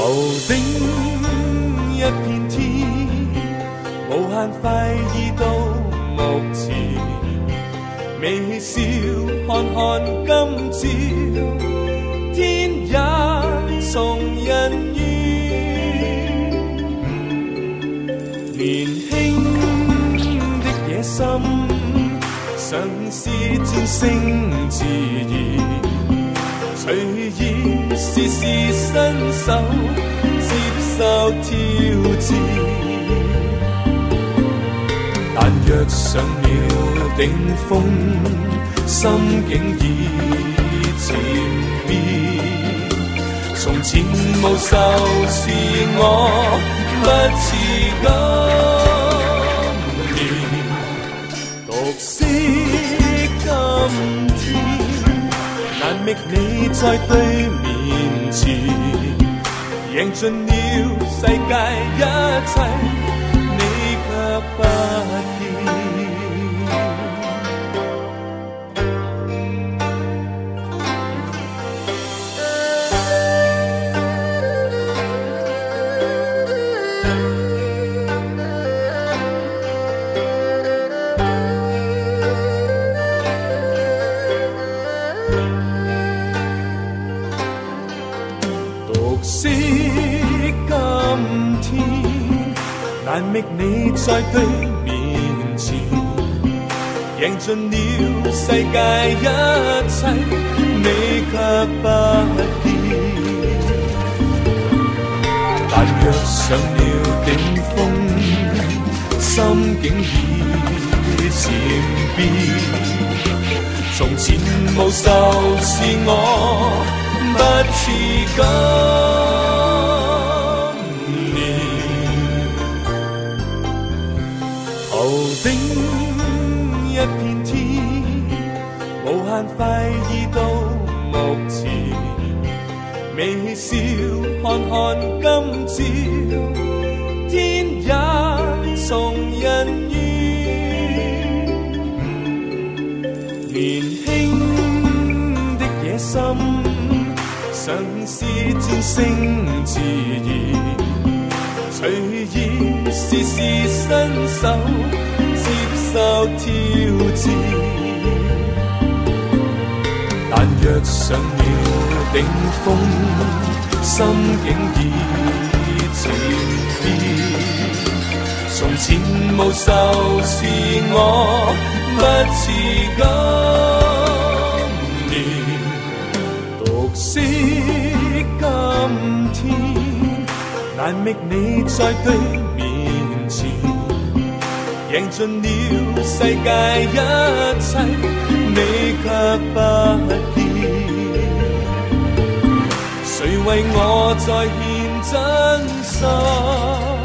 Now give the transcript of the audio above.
頂一片天，無限快意到目前，微笑看看今朝，天也從人願。年輕的野心，嘗試戰勝自然。隨意試試伸手，接受挑戰。但若上了頂峰，心境已漸變。從前無愁是我，不似今年獨識今天。難覓你在對面前，贏盡了世界一切，你卻不見。識今天，難覓你在對面前，贏盡了世界一切，你卻不見。但若上了頂峰，心境已漸變。從前無愁是我，不似今頭頂一片天，無限快意到目前，微笑看看今朝，天也從人願。年輕的野心，嘗試戰勝自然。隨意試試伸手，接受挑戰。但若上了頂峰，心境已漸變。從前無愁是我，不似今年獨識今天。難覓你在對面前，贏盡了世界一切，你卻不見。誰為我再獻真心？